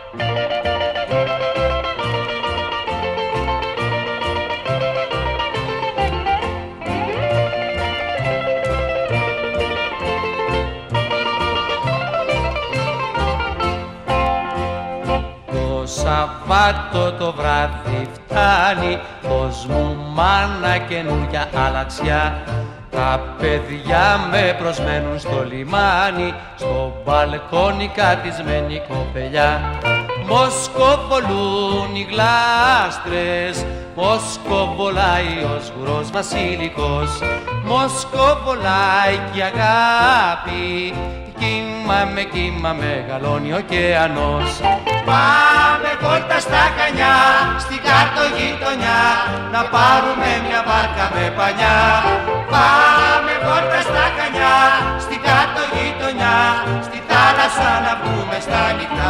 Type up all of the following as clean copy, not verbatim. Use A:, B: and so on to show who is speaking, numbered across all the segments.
A: Σαββάτο το βράδυ φτάνει, δώσ' μου μάνα καινούρια αλαξιά. Τα παιδιά με προσμένουν στο λιμάνι, στο μπαλκόνι κατισμένη κοπελιά. Μοσκοβολούν οι γλάστρες, μοσκοβολάει ο σγουρός βασιλικός. Μοσκοβολάει κι η αγάπη, κύμα μεγαλώνει ο ωκεανός. Πάμε βόλτα στα Χανιά, στην κάτω γειτονιά, να πάρουμε μια βάρκα με πανιά. Πάμε βόλτα στα Χανιά, στην κάτω γειτονιά, στη θάλασσα να βγούμε στα νυχτά.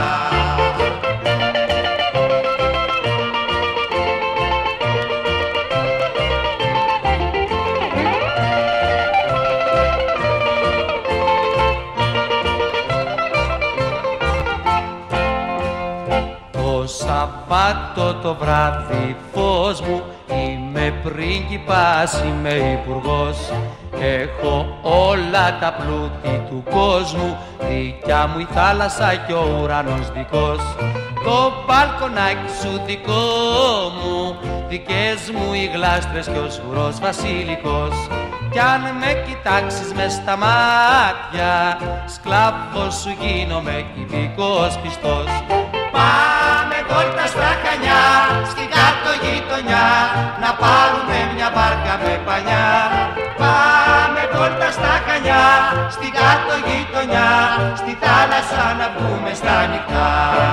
A: Σαββάτο το βράδυ φως μου, είμαι πρίγκιπας, είμαι υπουργός. Έχω όλα τα πλούτη του κόσμου, δικιά μου η θάλασσα κι ο ουρανός δικός. Το μπαλκονάκι σου δικό μου, δικές μου οι γλάστρες κι ο σγουρός βασιλικός. Κι αν με κοιτάξεις μες στα μάτια, σκλάβος σου γίνομαι κυβικός πιστός. Πάμε βόλτα στα Χανιά, στην κάτω γειτονιά, να πάρουμε μια βάρκα με πανιά. Πάμε βόλτα στα Χανιά, στην κάτω γειτονιά, στη θάλασσα να βγούμε στα νυχτά.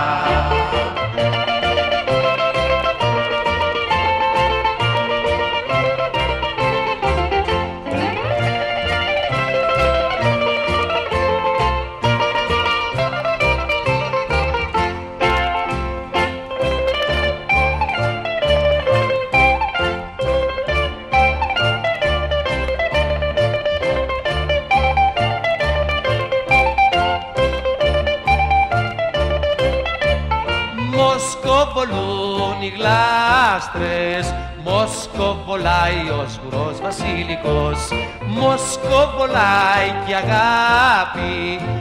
A: Μοσκοβολούν οι γλάστρες, μοσκοβολάει ο σγουρός βασιλικός. Μοσκοβολάει κι η αγάπη,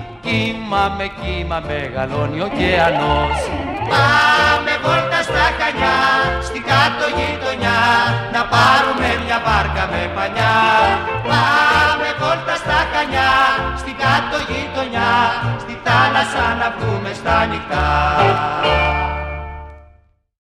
A: κύμα μεγαλώνει ο ωκεανός. Πάμε βόλτα στα Χανιά, στην κάτω γειτονιά, να πάρουμε μια βάρκα με πανιά. Πάμε βόλτα στα Χανιά, στην κάτω γειτονιά, στη θάλασσα να βγούμε στα νυχτά.